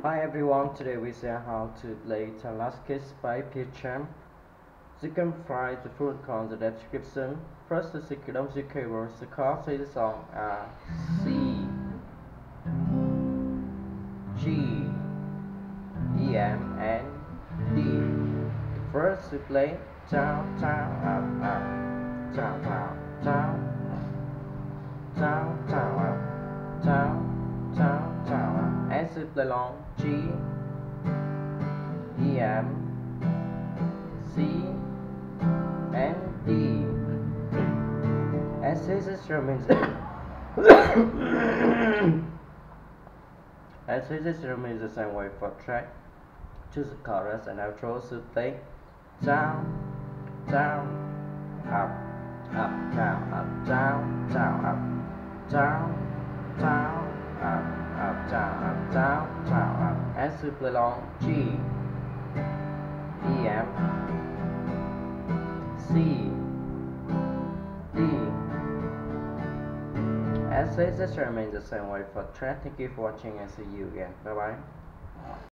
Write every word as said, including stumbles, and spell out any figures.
Hi everyone, today we see how to play Talascus by Champ. You can find the full on the description. First, the secret of the keyboard, the chords of the song are C, G, E, M, and D. First, we play down, down, up, up, down, down, down, down, down, up, down, down, down, up. As we play along, G, E, M, C, and D. As this instrument as this instrument is the same way for track. Choose the chorus and outro to play down, down, up, up, down, up, down, down, up, down, down, up, up, down, up, down, down, up. As we play along, G, E, M, C, D. As this remains the same way for track. Thank you for watching and see you again. Bye bye.